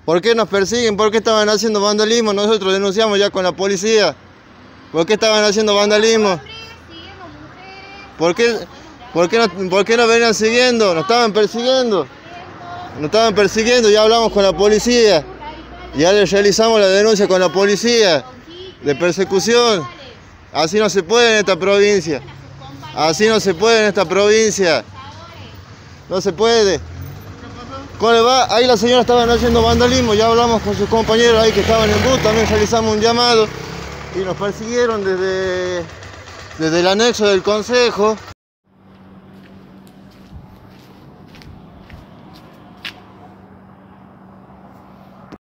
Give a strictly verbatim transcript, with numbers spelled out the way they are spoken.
¿Por qué nos persiguen? ¿Por qué estaban haciendo vandalismo? Nosotros denunciamos ya con la policía. ¿Por qué estaban haciendo vandalismo? ¿Por qué, por qué, no, por qué nos venían siguiendo? Nos estaban persiguiendo. Nos estaban persiguiendo, ya hablamos con la policía. Ya le realizamos la denuncia con la policía de persecución. Así no se puede en esta provincia. Así no se puede en esta provincia. No se puede. ¿Cómo le va? Ahí la señora estaban haciendo vandalismo, ya hablamos con sus compañeros ahí que estaban en bus, también realizamos un llamado y nos persiguieron desde, desde el anexo del consejo.